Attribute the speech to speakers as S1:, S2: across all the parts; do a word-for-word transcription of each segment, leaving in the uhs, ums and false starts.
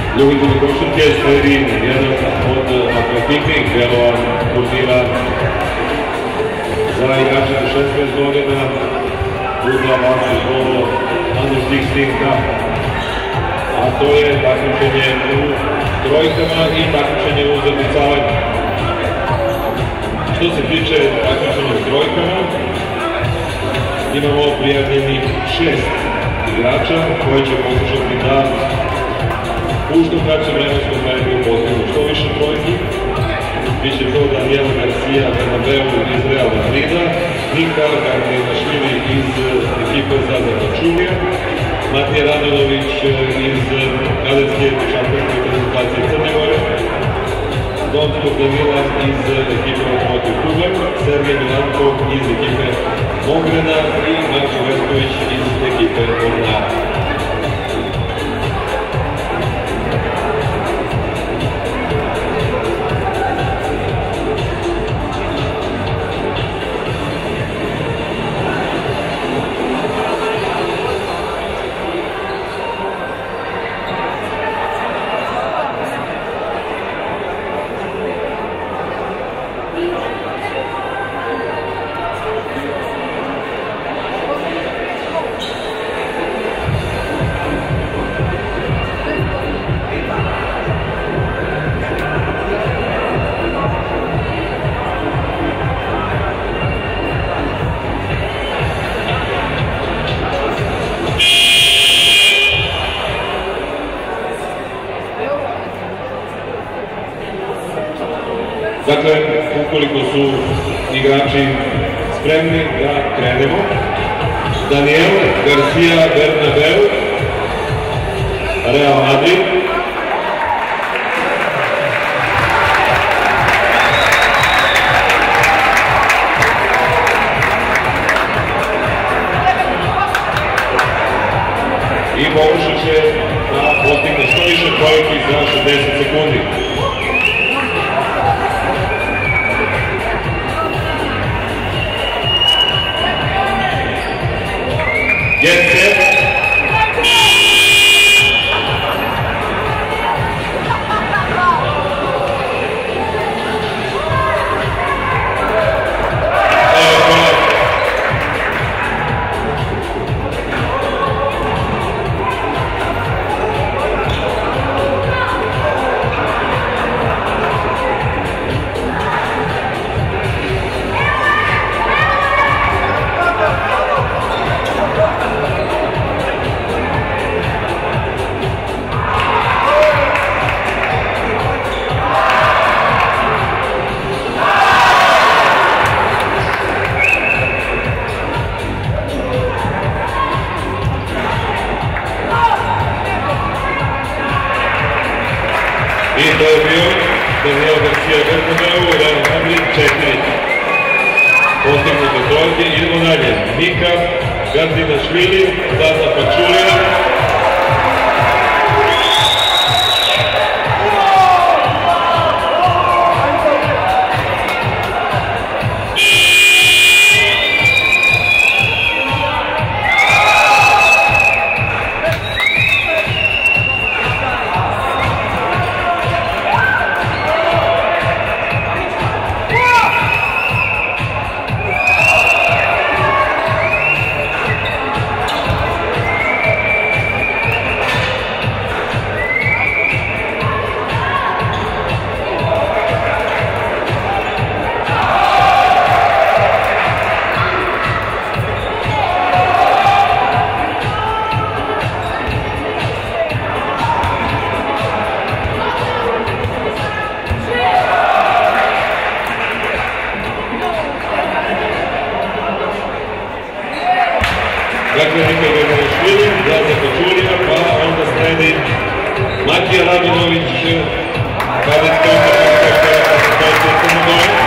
S1: Ljubitelji košarke sledi jedan od atraktivnijih delova turnira za igrače do šesnaest godina Udla Basketball Under šesnaest Cup, a to je takmičenje u trojkama i takmičenje u zadrcavanju. Što se tiče takmičenja u trojkama, imamo prijavljenih šest igrača koji će pokušati da u što kraćem vremenskom periodu postignu što više trojki. Biće to Daniel Garcia Bernabeu iz Real Madrida, Nika Gardinašvili iz ekipe Zaza Pačulija, Matija Radonović iz kadetske šampionske reprezentacije Crne Gore, Donskog Danila iz ekipe Lokomotiv Kuban, Sergej Milankov iz ekipe Mogrena i Marko Vesković iz ekipe Ornara. Dakle, ukoliko su igrači spremni da krenemo, Daniel Garcia Bernabeu, Real Madrid, i pokušat će da postigne što više trojki za šezdeset sekundi. Get set. I to je bio Daniel Garcia Bernabeu, Real Madrid, četiri postignute trojke. Idemo dalje. Nika Gardinašvili, Zaza Pačulija. Dakle, Nika Gardinašvili, Zaza Pačulija, pa onda sledi Matija Radonović, kadetska reprezentacija Crne Gore.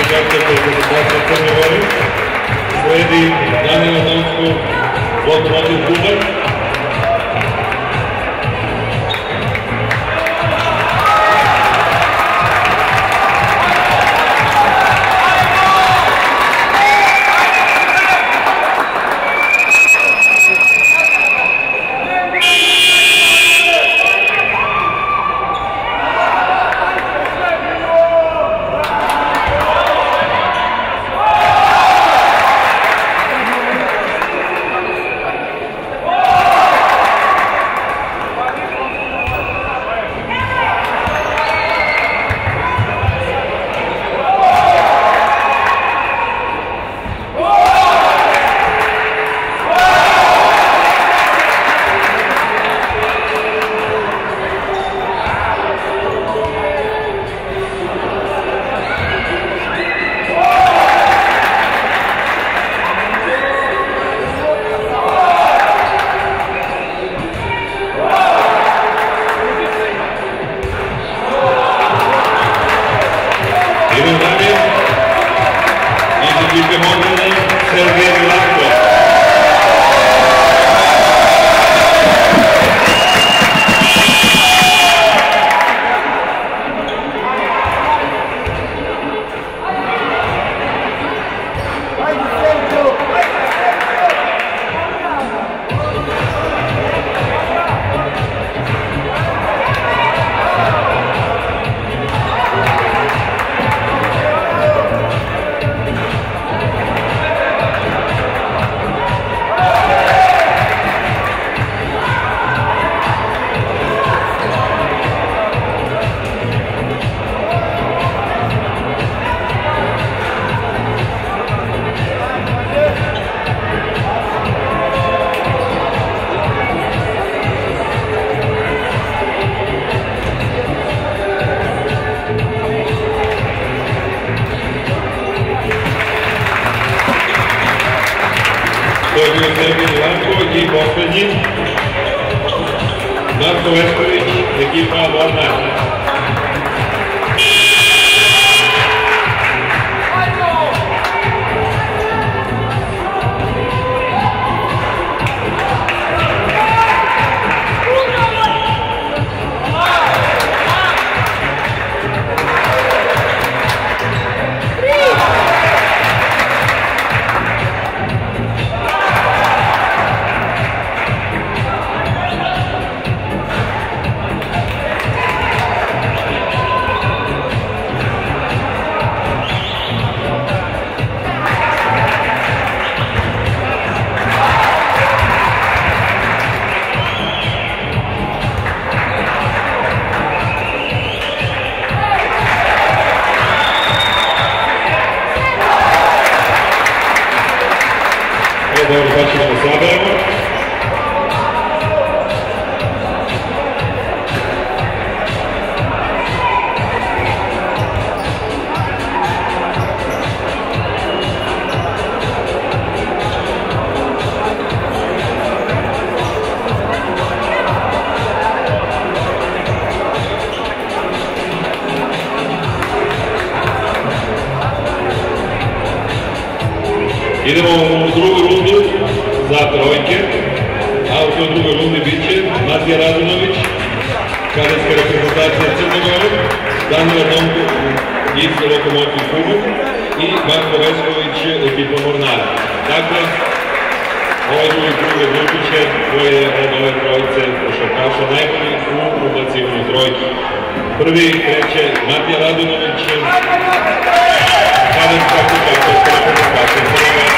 S1: reprezentacija Crne Gore. Sledi Danilo Donsko, Lokomotiv Kuban. I poslednji, Marko Vesković, ekipa Varna. Dobro, sad ćemo da saberemo. Idemo u drugu rundu za trojke, a u toj drugoj rundi bit će Matija Radunović, kadetska reprezentacija Crne Gore, Danilo Donko iz Lokomotiv Kuban i Marko Vesković, ekipa Mornara. Dakle, ovaj drugi krug odlučiće koji je od ove trojice košarkaša najbolji u ubacivanju trojke. Prvi kreće Matija Radunović, kadetska košarkaška reprezentacija Crne Gore.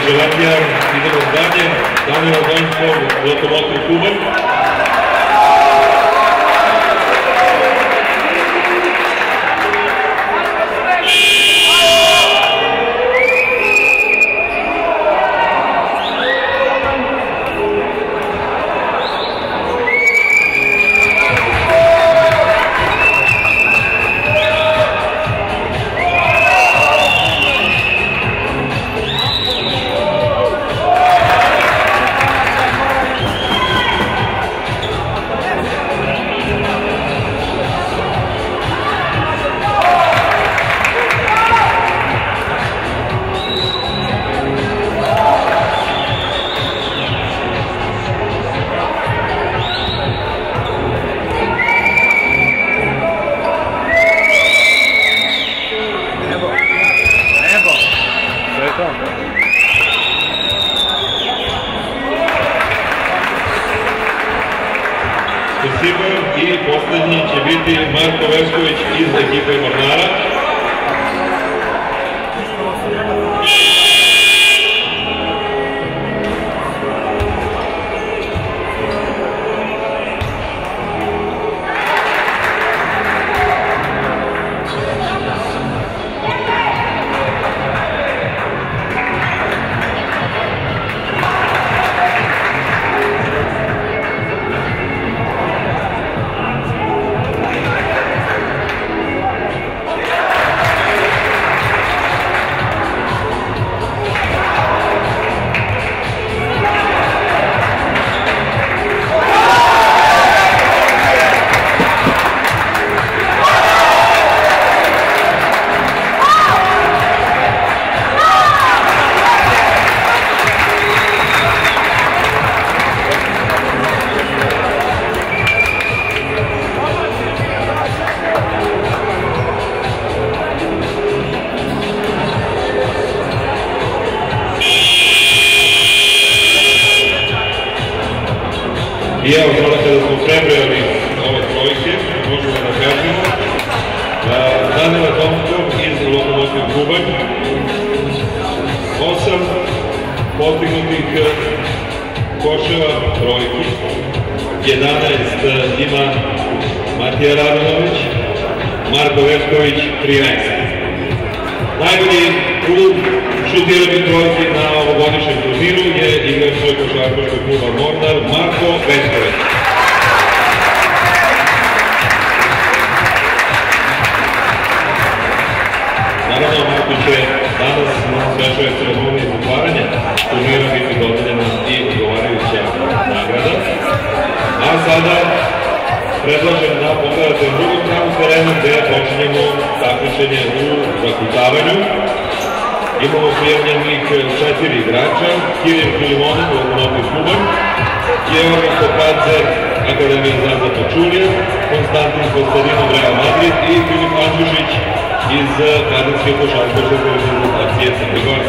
S1: Želatija, idemo dalje, Danilo Donjskog, Lokomotiv Kuban. I poslednji će biti Marko Vesković iz ekipe Mornara. I evo, sada kada smo prebrojali ove trojke, možemo da kažemo Danila Tomskog iz Lokomotiv Kuban, osam postignutih koševa trojki, jedanaest ima Matija Radanović, Marko Vesković trinaest. Najbolji klub šutirani trojki na ovogodišnjem turniru je igrač košarkaškog kluba Mornar, Marko Vesković. Naravno, Marko će danas na svečanoj ceremoniji zatvaranja turnira biti dodeljena i odgovarajuća nagrada. A sada predlažem da pogledate u drugom stranu terenu gde počinjemo takmičenje u zakucavanju. Imamo prijavljenih četiri igrača, Kiril Filimonov, Lokomotiv Kuban, Georgi Stokadze, Akademija Zaza Pačulija, Konstantin Kostadinov, Real Madrid i Filip Andžušić iz Kadetske košarkaške reprezentacije Crne Gore.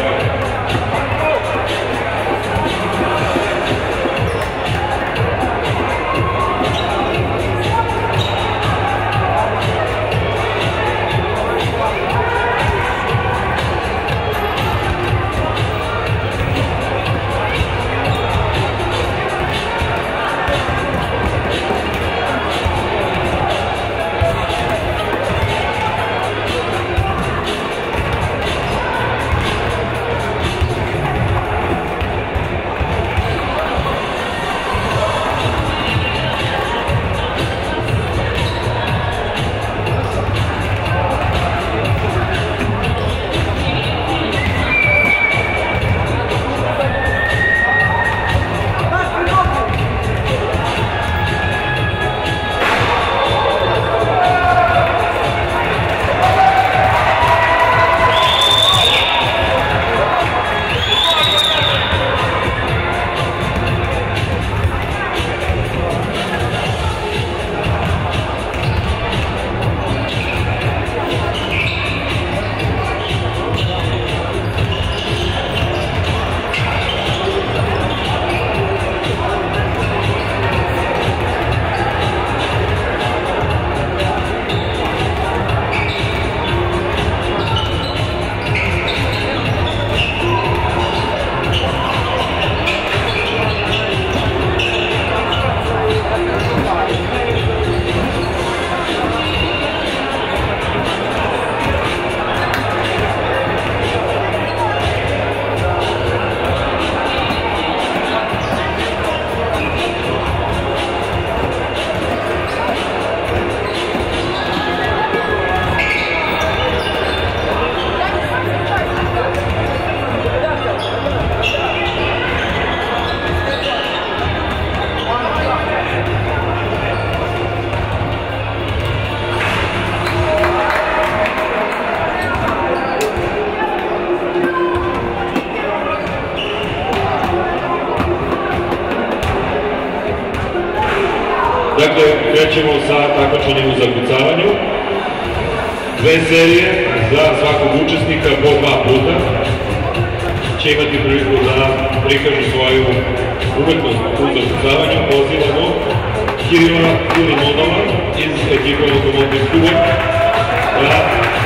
S1: Dakle, krećemo sa takmičenjem u zakucavanju. Dve serije za svakog učesnika po dva puta. Će imati priliku da prikažu svoju umetnost u zakucavanju. Pozivamo Kirila Filimonova iz ekipe Lokomotiv Kluba da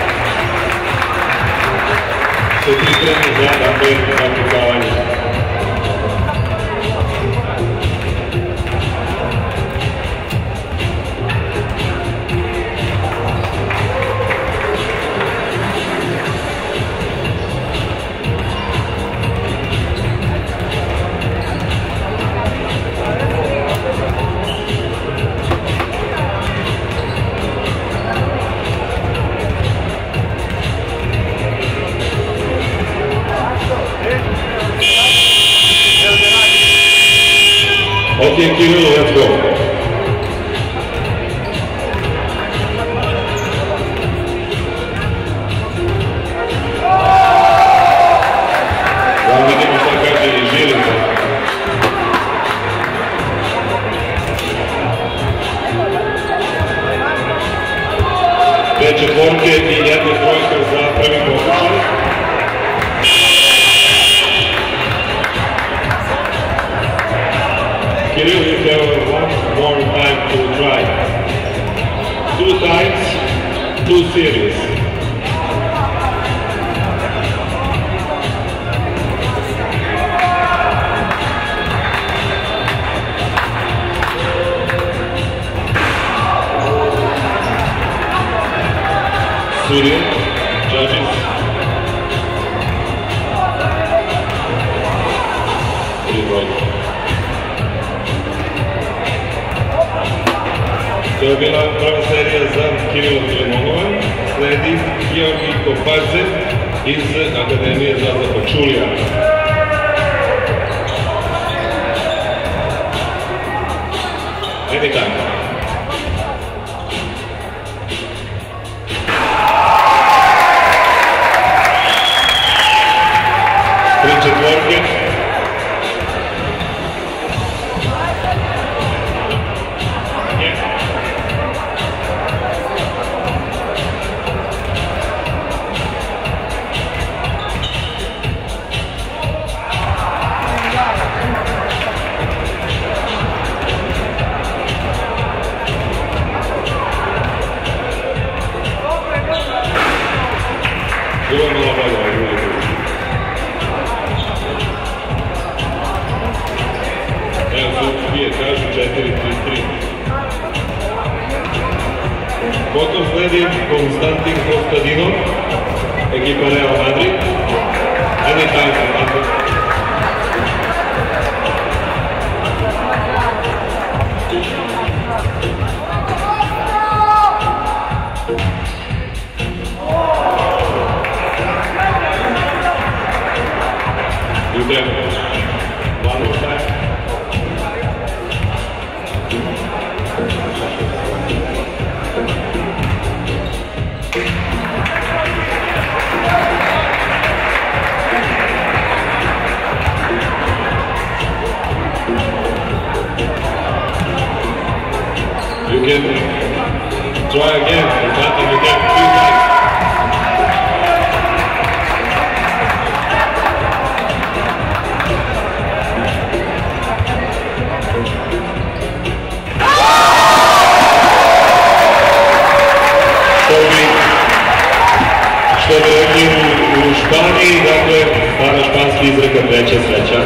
S1: se pripremi za zakucavanje. Okay, Kirill, let's go. Da vidimo šta kaže i Žilica. Dve četvorke i jedna trojka za prvi pokušaj. Kirill, you have one more time to try. Two times, two series. Studio, judges. To je bila prva serija za Kirila Filimonova, sledi Georgi Kopadze iz Akademije Zlata Pačulija. Anytime. Tri četvorke. Bilo je malo bolje, ali bilo je bolje. Evo su dvije, kažu četiri tri tri. Potom sledi Konstantin Kostadinov, ekipa Real Madrid. Anytime for Madrid. One more time. You can try again. It's nothing you get three times. Što bi rekli u Španiji, dakle, stara španski izreka treća sreća.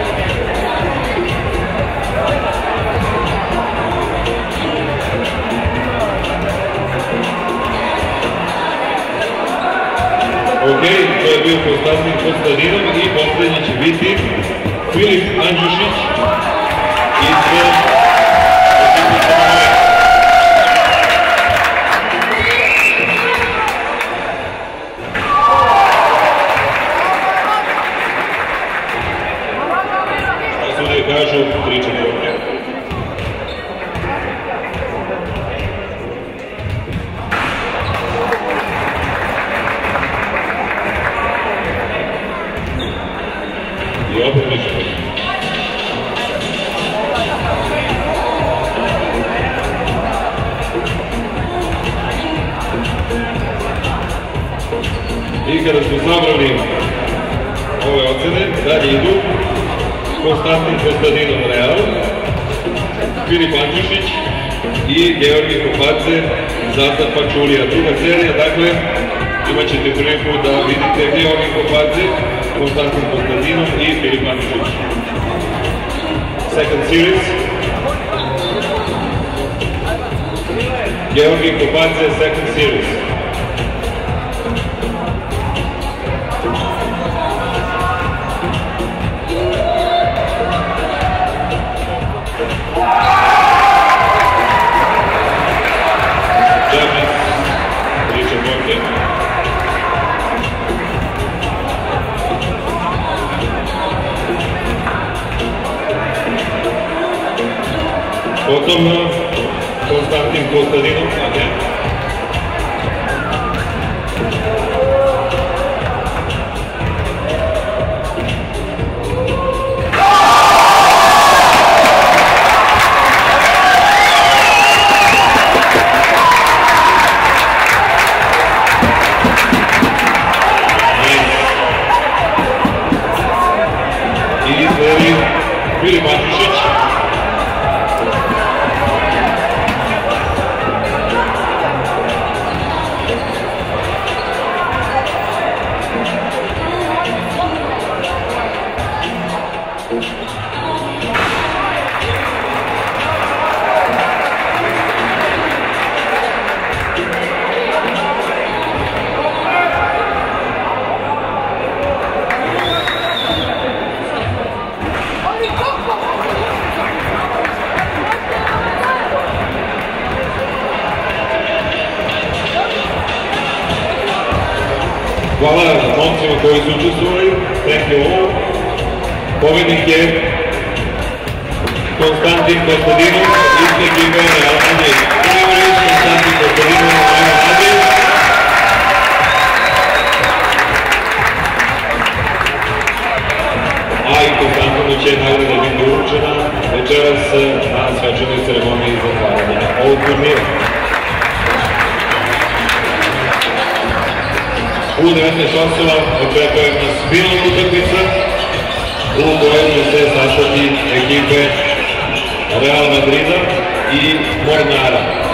S1: Ok, to je bio Konstantin Kostadinov i posljednji će biti Filip Andžušić iz ekipe Crne. Kažu tri četvorke. I opet više. I kada smo sabrali ove ocene, dalje idu Konstantin Kostadinov Real, Filip Andjušić i Georgi Kopadze Zata Pačulija. Druga serija, dakle, imat ćete priliku da vidite Georgi Kopadze, Konstantin Kostadinov i Filip Andjušić. Second series. Georgi Kopadze, second series. Potom Konstantin Kostadinov, okay. I sledi Filip Andjušić. Hvala momcima koji su učestvovali, thank you all. Pobednik je Konstantin Kostadinov iz ekipe Real Madrid. Konstantin Kostadinov, Real Madrid. A i Konstantinu će nagrada biti uručena večeras na svečanoj ceremoniji zatvaranja ovog turnira. U devetnaest časova očekuje nas finalna utakmica u kojoj će se sastati ekipe Real Madrida i Mornara.